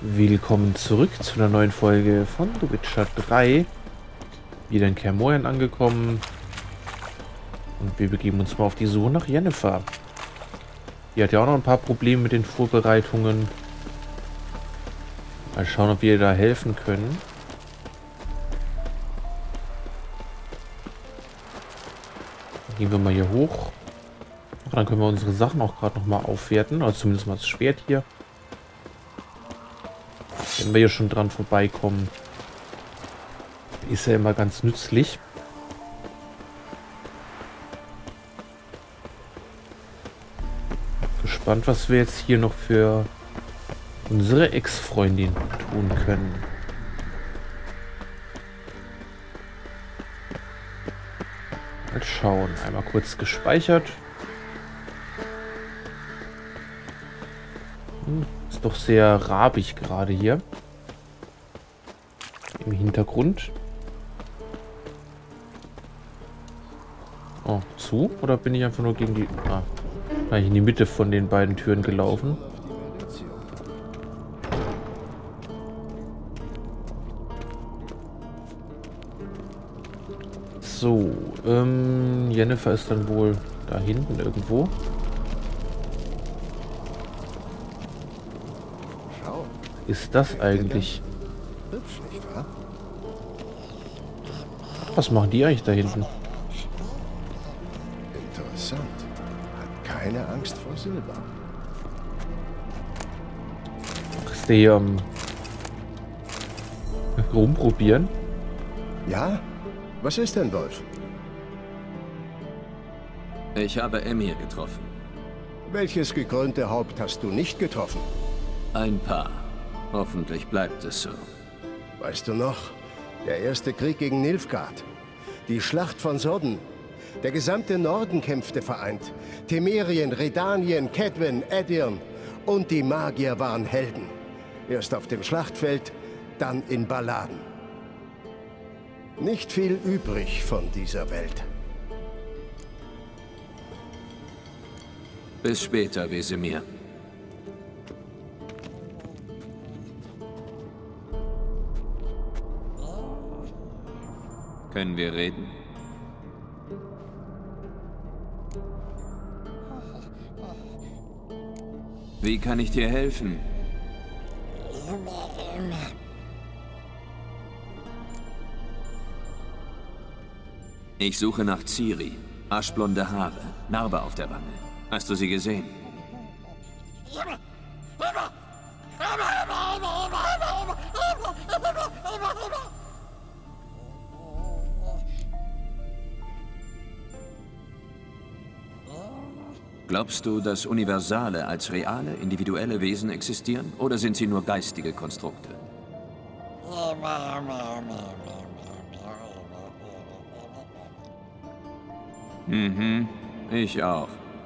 Willkommen zurück zu einer neuen Folge von The Witcher 3. Wieder in Kaer Morhen angekommen. Und wir begeben uns mal auf die Suche nach Yennefer. Die hat ja auch noch ein paar Probleme mit den Vorbereitungen. Mal schauen, ob wir ihr da helfen können. Dann gehen wir mal hier hoch. Und dann können wir unsere Sachen auch gerade noch mal aufwerten. Also zumindest mal das Schwert hier. Wenn wir hier schon dran vorbeikommen, ist ja immer ganz nützlich. Gespannt, was wir jetzt hier noch für unsere Ex-Freundin tun können. Mal schauen. Einmal kurz gespeichert. Ist doch sehr rabig gerade hier. Im Hintergrund. Oh, zu? Oder bin ich einfach nur gegen die... Ah, bin ich in die Mitte von den beiden Türen gelaufen. So, Yennefer ist dann wohl da hinten irgendwo. Ist das eigentlich? Hübsch, nicht wahr? Was machen die eigentlich da hinten? Interessant. Hat keine Angst vor Silber. Ist der hier am rumprobieren? Ja? Was ist denn, Wolf? Ich habe Emir getroffen. Welches gekrönte Haupt hast du nicht getroffen? Ein paar. Hoffentlich bleibt es so. Weißt du noch? Der erste Krieg gegen Nilfgaard. Die Schlacht von Sodden. Der gesamte Norden kämpfte vereint. Temerien, Redanien, Kedwen, Edirn. Und die Magier waren Helden. Erst auf dem Schlachtfeld, dann in Balladen. Nicht viel übrig von dieser Welt. Bis später, Wesemir. Können wir reden? Wie kann ich dir helfen? Ich suche nach Ciri. Aschblonde Haare, Narbe auf der Wange. Hast du sie gesehen? Glaubst du, dass Universale als reale, individuelle Wesen existieren? Oder sind sie nur geistige Konstrukte? Mhm, ich auch.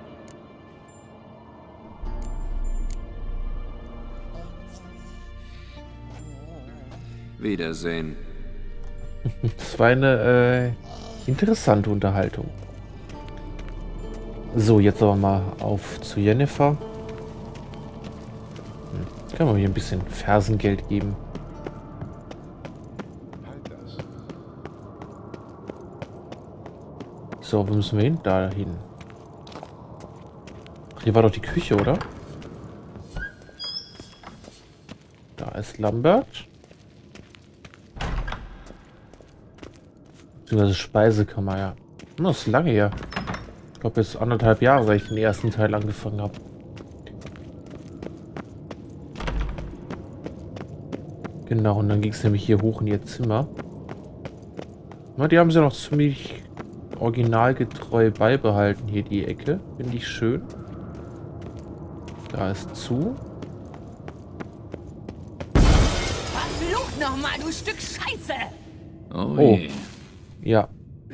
Wiedersehen. Das war eine interessante Unterhaltung. So, jetzt aber mal auf zu Yennefer. Können wir hier ein bisschen Fersengeld geben. So, wo müssen wir hin? Da hin. Ach, hier war doch die Küche, oder? Da ist Lambert. Beziehungsweise Speisekammer, ja. Das ist lange her. Ich glaube jetzt 1,5 Jahre, seit ich den ersten Teil angefangen habe. Genau, und dann ging es nämlich hier hoch in ihr Zimmer. Na, die haben sie noch ziemlich originalgetreu beibehalten, hier die Ecke. Finde ich schön. Da ist zu. Verflucht nochmal, du Stück Scheiße! Oh, Oh. je. Ja.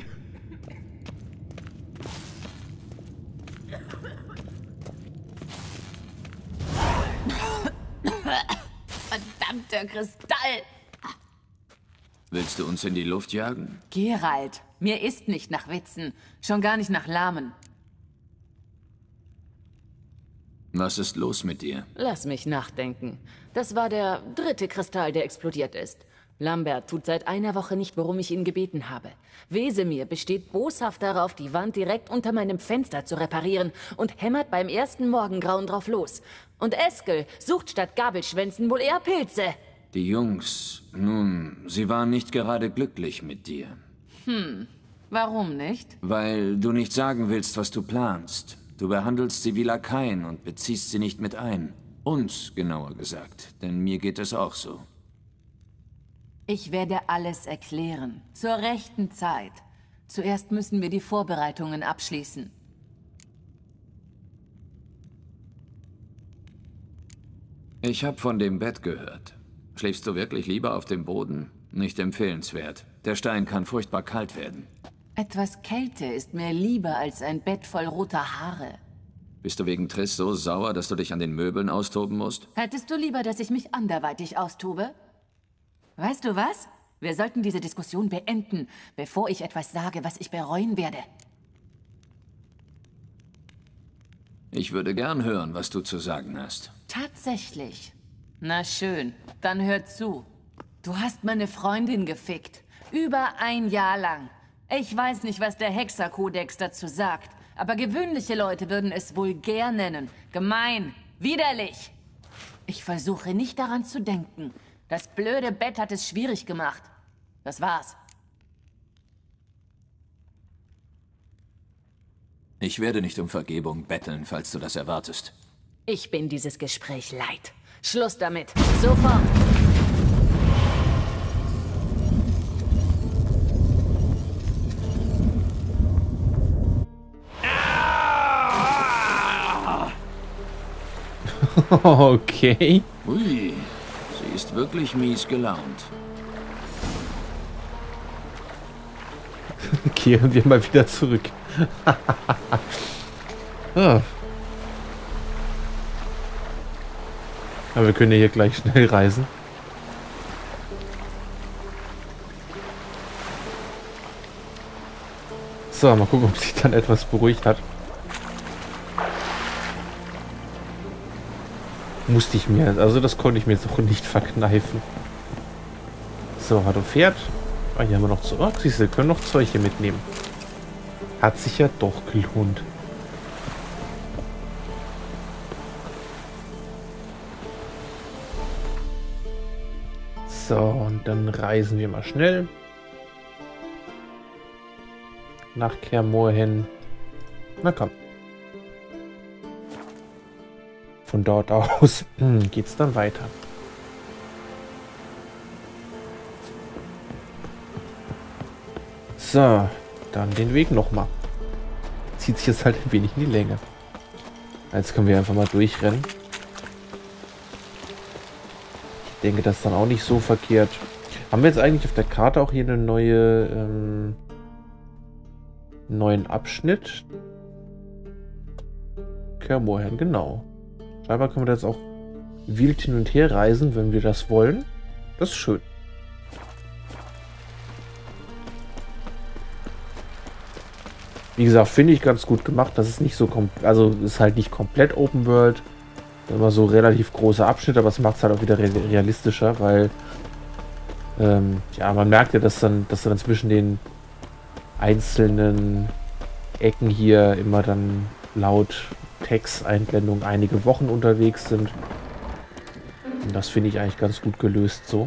Verdammter Kristall! Willst du uns in die Luft jagen? Geralt, mir ist nicht nach Witzen, schon gar nicht nach Lahmen. Was ist los mit dir? Lass mich nachdenken. Das war der 3. Kristall, der explodiert ist. Lambert tut seit einer Woche nicht, worum ich ihn gebeten habe. Wesemir besteht boshaft darauf, die Wand direkt unter meinem Fenster zu reparieren und hämmert beim ersten Morgengrauen drauf los. Und Eskel sucht statt Gabelschwänzen wohl eher Pilze. Die Jungs, nun, sie waren nicht gerade glücklich mit dir. Warum nicht? Weil du nicht sagen willst, was du planst. Du behandelst sie wie Lakaien und beziehst sie nicht mit ein. Uns, genauer gesagt, denn mir geht es auch so. Ich werde alles erklären. Zur rechten Zeit. Zuerst müssen wir die Vorbereitungen abschließen. Ich habe von dem Bett gehört. Schläfst du wirklich lieber auf dem Boden? Nicht empfehlenswert. Der Stein kann furchtbar kalt werden. Etwas Kälte ist mir lieber als ein Bett voll roter Haare. Bist du wegen Triss so sauer, dass du dich an den Möbeln austoben musst? Hättest du lieber, dass ich mich anderweitig austobe? Weißt du was? Wir sollten diese Diskussion beenden, bevor ich etwas sage, was ich bereuen werde. Ich würde gern hören, was du zu sagen hast. Tatsächlich. Na schön, dann hör zu. Du hast meine Freundin gefickt. Über ein Jahr lang. Ich weiß nicht, was der Hexerkodex dazu sagt, aber gewöhnliche Leute würden es vulgär nennen. Gemein. Widerlich. Ich versuche nicht daran zu denken. Das blöde Bett hat es schwierig gemacht. Das war's. Ich werde nicht um Vergebung betteln, falls du das erwartest. Ich bin dieses Gespräch leid. Schluss damit. Sofort. Okay. Ui, sie ist wirklich mies gelaunt. Kehren wir mal wieder zurück. Ah. Aber wir können ja hier gleich schnell reisen. So, mal gucken, ob sich dann etwas beruhigt hat. Musste ich mir, also das konnte ich mir jetzt auch nicht verkneifen. So, hat ein Pferd. Ah, hier haben wir noch Zeug. Oh, siehst du, wir können noch Zeug hier mitnehmen. Hat sich ja doch gelohnt. So, und dann reisen wir mal schnell nach Kaer Morhen. Na komm. Von dort aus geht's dann weiter. So, dann den Weg nochmal. Zieht sich jetzt halt ein wenig in die Länge. Jetzt können wir einfach mal durchrennen. Ich denke, das ist dann auch nicht so verkehrt. Haben wir jetzt eigentlich auf der Karte auch hier eine neue neuen Abschnitt? Kaer Morhen, genau. Scheinbar können wir jetzt auch wild hin und her reisen, wenn wir das wollen. Das ist schön. Wie gesagt, finde ich ganz gut gemacht. Das ist nicht so also ist halt nicht komplett Open World. Immer so relativ großer Abschnitt, aber es macht es halt auch wieder realistischer, weil ja, man merkt ja, dass dann zwischen den einzelnen Ecken hier immer dann laut Texteinblendung einige Wochen unterwegs sind. Und das finde ich eigentlich ganz gut gelöst so.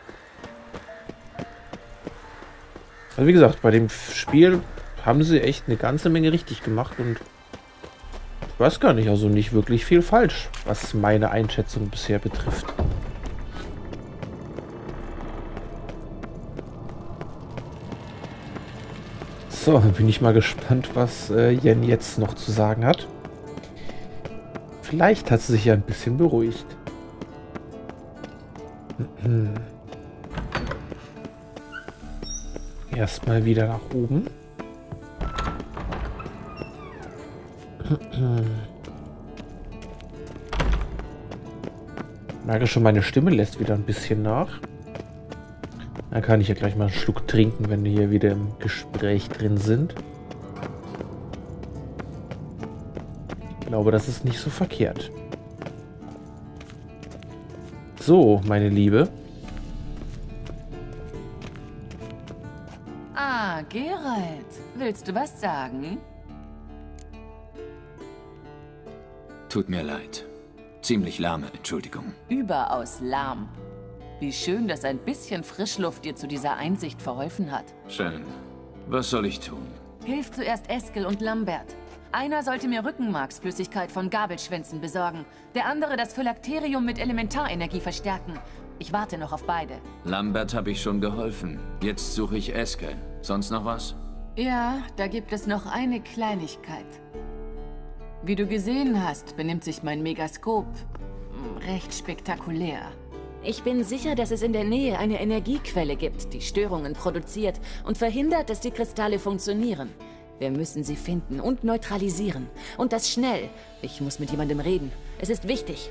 Also wie gesagt, bei dem Spiel haben sie echt eine ganze Menge richtig gemacht und ich weiß gar nicht, also nicht wirklich viel falsch, was meine Einschätzung bisher betrifft. So, dann bin ich mal gespannt, was Yen jetzt noch zu sagen hat. Vielleicht hat sie sich ja ein bisschen beruhigt. Erstmal wieder nach oben. Ich merke schon, meine Stimme lässt wieder ein bisschen nach. Dann kann ich ja gleich mal einen Schluck trinken, wenn wir hier wieder im Gespräch drin sind. Ich glaube, das ist nicht so verkehrt. So, meine Liebe. Ah, Geralt. Willst du was sagen? Tut mir leid. Ziemlich lahme Entschuldigung. Überaus lahm. Wie schön, dass ein bisschen Frischluft dir zu dieser Einsicht verholfen hat. Schön. Was soll ich tun? Hilf zuerst Eskel und Lambert. Einer sollte mir Rückenmarksflüssigkeit von Gabelschwänzen besorgen, der andere das Phylakterium mit Elementarenergie verstärken. Ich warte noch auf beide. Lambert habe ich schon geholfen. Jetzt suche ich Eskel. Sonst noch was? Ja, da gibt es noch eine Kleinigkeit. Wie du gesehen hast, benimmt sich mein Megaskop recht spektakulär. Ich bin sicher, dass es in der Nähe eine Energiequelle gibt, die Störungen produziert und verhindert, dass die Kristalle funktionieren. Wir müssen sie finden und neutralisieren. Und das schnell. Ich muss mit jemandem reden. Es ist wichtig.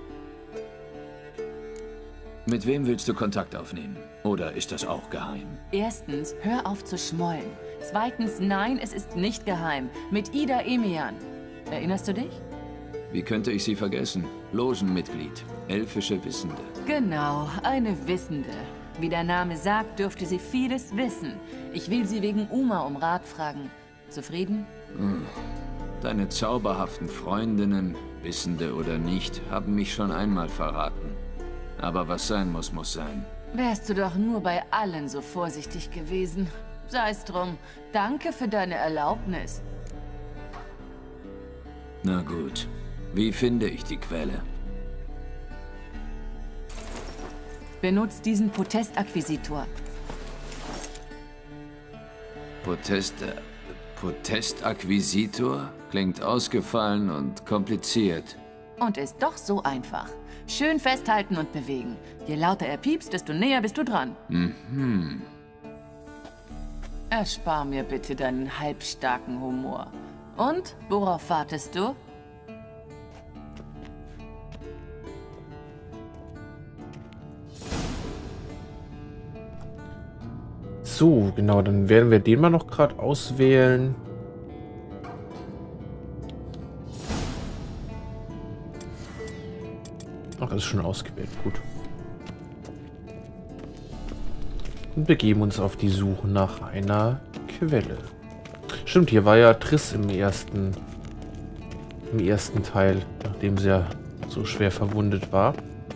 Mit wem willst du Kontakt aufnehmen? Oder ist das auch geheim? Erstens, hör auf zu schmollen. Zweitens, nein, es ist nicht geheim. Mit Ida Emian. Erinnerst du dich? Wie könnte ich sie vergessen? Logenmitglied, elfische Wissende. Genau, eine Wissende. Wie der Name sagt, dürfte sie vieles wissen. Ich will sie wegen Uma um Rat fragen. Zufrieden? Deine zauberhaften Freundinnen, Wissende oder nicht, haben mich schon einmal verraten. Aber was sein muss, muss sein. Wärst du doch nur bei allen so vorsichtig gewesen. Sei's drum. Danke für deine Erlaubnis. Na gut. Wie finde ich die Quelle? Benutzt diesen Protestakquisitor. Protestakquisitor? Klingt ausgefallen und kompliziert. Und ist doch so einfach. Schön festhalten und bewegen. Je lauter er piepst, desto näher bist du dran. Mhm. Erspar mir bitte deinen halbstarken Humor. Und, worauf wartest du? So, genau, dann werden wir den mal noch gerade auswählen. Ach, ist schon ausgewählt, gut. Und begeben uns auf die Suche nach einer Quelle. Stimmt, hier war ja Triss im ersten Teil, nachdem sie ja so schwer verwundet war.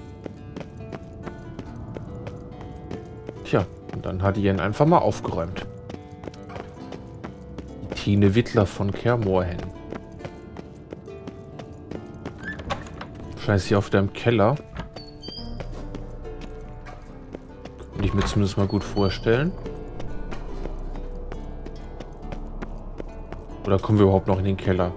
Tja, und dann hat die ihn einfach mal aufgeräumt. Die Tine Wittler von Kaer Morhen. Wahrscheinlich ist sie auf dem Keller. Könnte ich mir zumindest mal gut vorstellen. Oder kommen wir überhaupt noch in den Keller?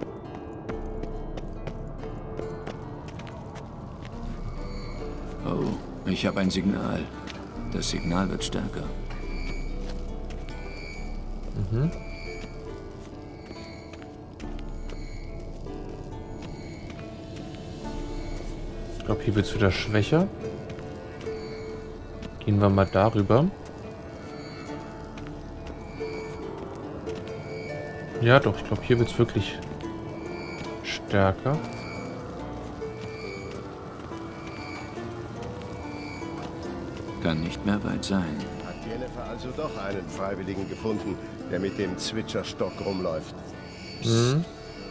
Oh, ich habe ein Signal. Das Signal wird stärker. Mhm. Ich glaube, hier wird es wieder schwächer. Gehen wir mal darüber. Ja, doch, ich glaube, hier wird es wirklich stärker. Kann nicht mehr weit sein. Hat Jennifer also doch einen Freiwilligen gefunden, der mit dem Zwitscherstock rumläuft. Mhm.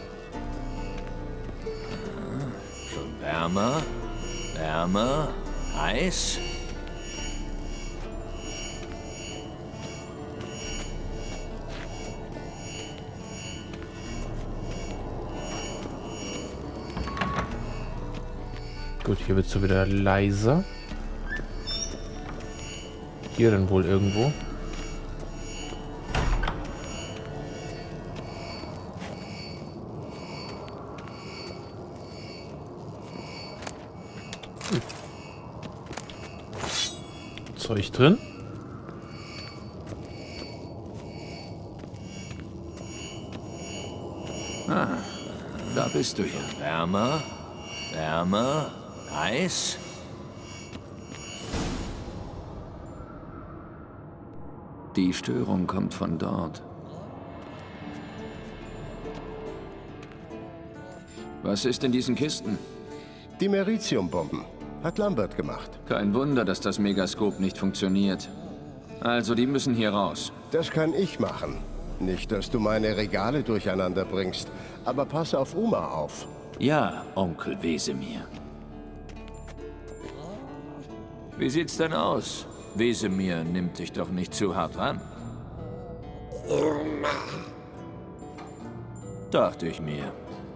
Schon wärmer? Wärmer? Heiß? Gut, hier wird es wieder leiser. Hier dann wohl irgendwo. Zeug drin. Ah, da bist du ja. Wärmer? Wärmer? Heiß? Die Störung kommt von dort. Was ist in diesen Kisten? Die Meritium-Bomben. Hat Lambert gemacht. Kein Wunder, dass das Megaskop nicht funktioniert. Also, die müssen hier raus. Das kann ich machen. Nicht, dass du meine Regale durcheinander bringst. Aber pass auf Uma auf. Ja, Onkel Wesemir. Wie sieht's denn aus? Wesemir nimmt dich doch nicht zu hart ran. Dachte ich mir.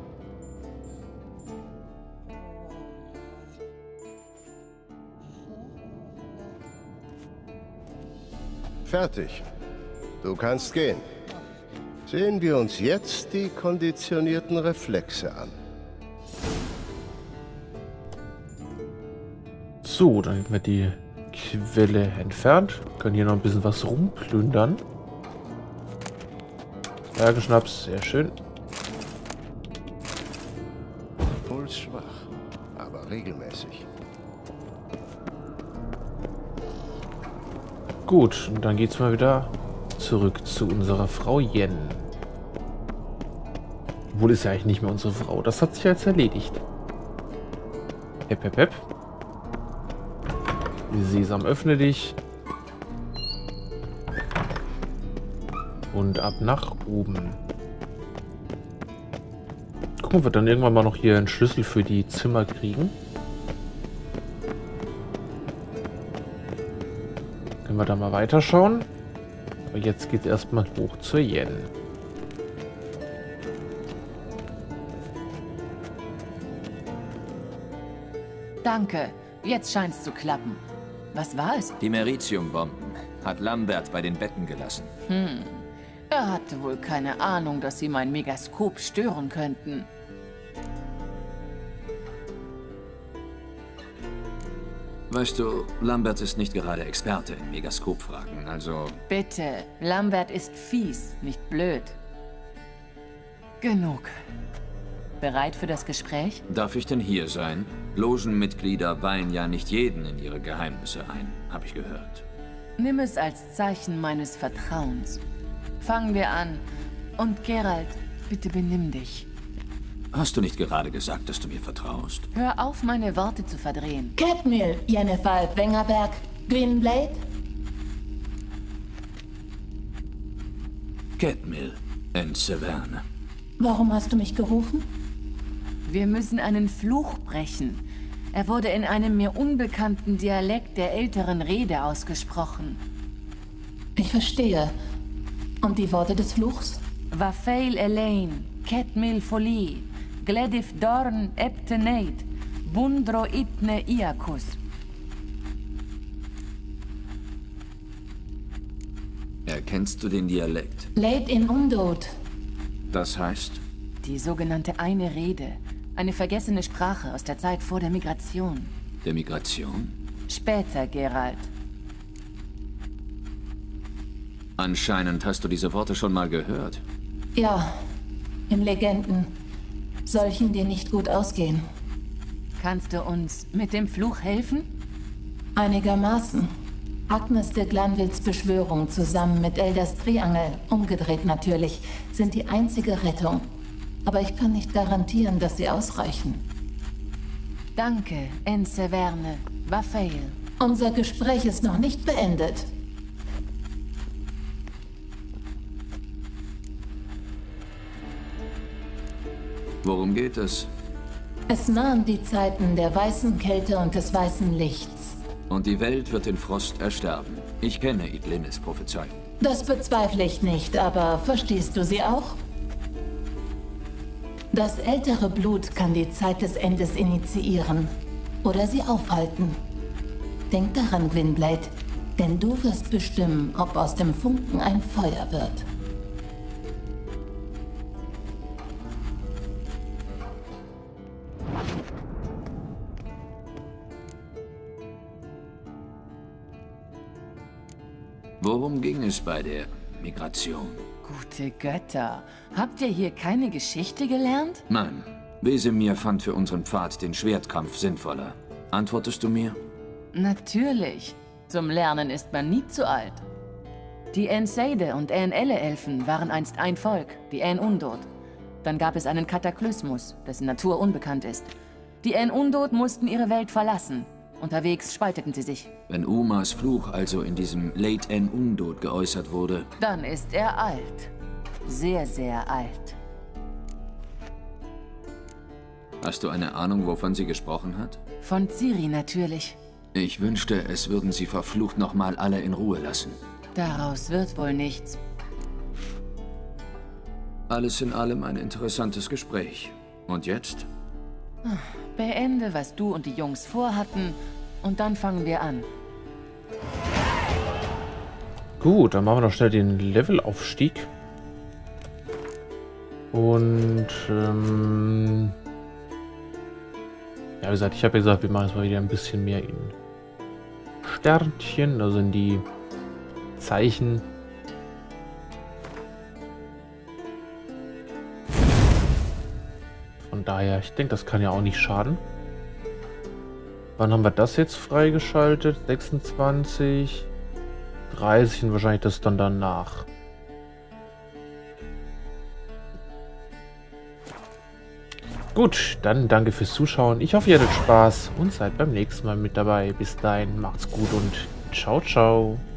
Fertig. Du kannst gehen. Sehen wir uns jetzt die konditionierten Reflexe an. So, dann hätten wir die Quelle entfernt. Können hier noch ein bisschen was rumplündern. Bergenschnaps, sehr schön. Puls schwach, aber regelmäßig. Gut, und dann geht's mal wieder zurück zu unserer Frau Yen. Obwohl, ist ja eigentlich nicht mehr unsere Frau. Das hat sich jetzt erledigt. Hep, hep, hep. Sesam, öffne dich. Und ab nach oben. Gucken, ob wir dann irgendwann mal noch hier einen Schlüssel für die Zimmer kriegen. Können wir da mal weiterschauen. Aber jetzt geht es erstmal hoch zur Yen. Danke. Jetzt scheint's zu klappen. Was war es? Die Meritium-Bomben hat Lambert bei den Betten gelassen. Er hatte wohl keine Ahnung, dass sie mein Megaskop stören könnten. Weißt du, Lambert ist nicht gerade Experte in Megaskop-Fragen, also... Bitte, Lambert ist fies, nicht blöd. Genug. Bereit für das Gespräch? Darf ich denn hier sein? Logenmitglieder weihen ja nicht jeden in ihre Geheimnisse ein, habe ich gehört. Nimm es als Zeichen meines Vertrauens. Fangen wir an. Und Geralt, bitte benimm dich. Hast du nicht gerade gesagt, dass du mir vertraust? Hör auf, meine Worte zu verdrehen. Cadmiel, Yennefer, Wengerberg, Gwynblade? Cadmiel in Severne. Warum hast du mich gerufen? Wir müssen einen Fluch brechen. Er wurde in einem mir unbekannten Dialekt der älteren Rede ausgesprochen. Ich verstehe. Und die Worte des Fluchs? Vafail Elaine, Cadmiel Folie, Gledif Dorn Eptenate, Bundro Itne Iakus. Erkennst du den Dialekt? Late in Undod. Das heißt? Die sogenannte Eine Rede. Eine vergessene Sprache aus der Zeit vor der Migration. Der Migration? Später, Geralt. Anscheinend hast du diese Worte schon mal gehört. Ja, in Legenden. Solchen, die nicht gut ausgehen. Kannst du uns mit dem Fluch helfen? Einigermaßen. Agnes de Glanvilles Beschwörung zusammen mit Elders Triangel, umgedreht natürlich, sind die einzige Rettung. Aber ich kann nicht garantieren, dass sie ausreichen. Danke, en Severne, Vafail. Unser Gespräch ist noch nicht beendet. Worum geht es? Es nahen die Zeiten der weißen Kälte und des weißen Lichts. Und die Welt wird in Frost ersterben. Ich kenne Idlinnes Prophezeiung. Das bezweifle ich nicht, aber verstehst du sie auch? Das ältere Blut kann die Zeit des Endes initiieren oder sie aufhalten. Denk daran, Gwynblade, denn du wirst bestimmen, ob aus dem Funken ein Feuer wird. Worum ging es bei der Migration? Gute Götter. Habt ihr hier keine Geschichte gelernt? Nein. Wesemir fand für unseren Pfad den Schwertkampf sinnvoller. Antwortest du mir? Natürlich. Zum Lernen ist man nie zu alt. Die Enseide und Aen-Elle-Elfen waren einst ein Volk, die Aen-Undod. Dann gab es einen Kataklysmus, dessen Natur unbekannt ist. Die En-Undod mussten ihre Welt verlassen. Unterwegs spalteten sie sich. Wenn Umas Fluch also in diesem Late En-Undod geäußert wurde... Dann ist er alt. Sehr, sehr alt. Hast du eine Ahnung, wovon sie gesprochen hat? Von Ciri natürlich. Ich wünschte, es würden sie verflucht nochmal alle in Ruhe lassen. Daraus wird wohl nichts. Alles in allem ein interessantes Gespräch. Und jetzt? Beende, was du und die Jungs vorhatten, und dann fangen wir an. Gut, dann machen wir noch schnell den Levelaufstieg. Und, ja, wie gesagt, ich habe ja gesagt, wir machen jetzt mal wieder ein bisschen mehr in Sternchen, also in die Zeichen. Von daher, ich denke, das kann ja auch nicht schaden. Wann haben wir das jetzt freigeschaltet? 26, 30 und wahrscheinlich das dann danach. Gut, dann danke fürs Zuschauen. Ich hoffe, ihr hattet Spaß und seid beim nächsten Mal mit dabei. Bis dahin, macht's gut und ciao, ciao.